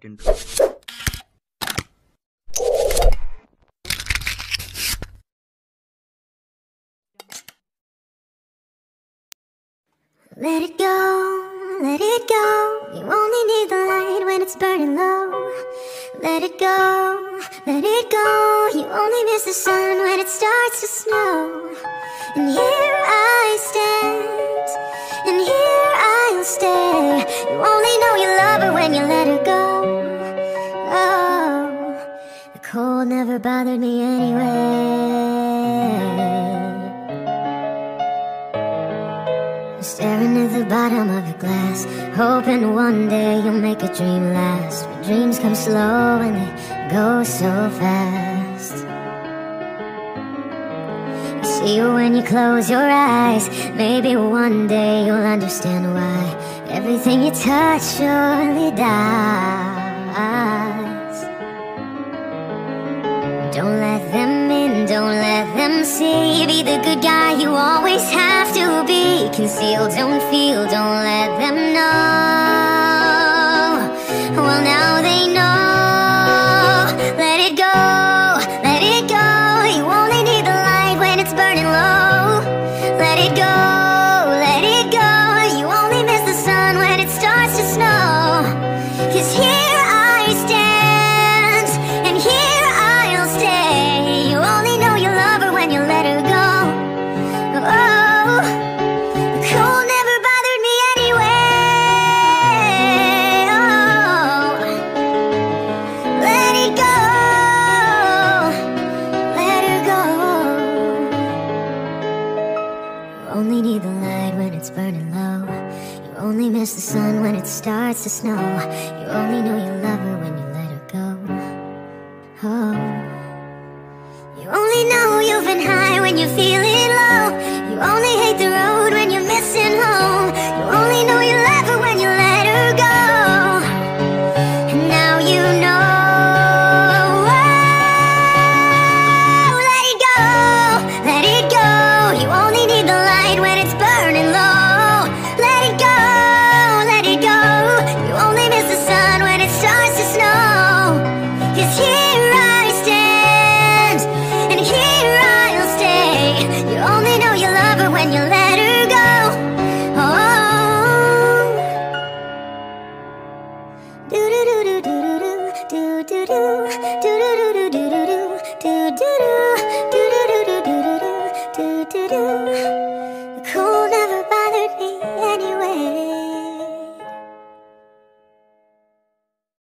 back into it. Let it go, let it go. You only need the light when it's burning low. Let it go, let it go. You only miss the sun when it starts to snow. And here I stand, and here I'll stay. You only know you love her when you let her go. Oh, the cold never bothered me anyway. Staring at the bottom of your glass, hoping one day you'll make a dream last. But dreams come slow and they go so fast. You see you when you close your eyes. Maybe one day you'll understand why everything you touch surely dies. Don't let them in, don't let them see. Be the good guy you always have to be. Conceal, don't feel, don't let them know. Well, now they know. Let it go, let it go. You only need the light when it's burning low. Let it go, let it go. You only miss the sun when it starts to snow. 'Cause here I stand, and here I'll stay. You only know you love her when you let her go. Oh, the cold never bothered me anyway. Oh, let it go, let her go. You only need the light when it's burning low. You only miss the sun when it starts to snow. You only know you love her when you let her go. Oh, you only know you've been high when you're feeling low. You only hate the road when you're missing home. You only know you love her when you let her go. And now you know. Oh, let it go, let it go. You only need the light when it's burning low. Let it go, let it go. You only miss the sun when it starts to snow. 'Cause here I stand, and here I'll stay. You only know you love her when you let her go. Oh, do do do do do do do do do do do.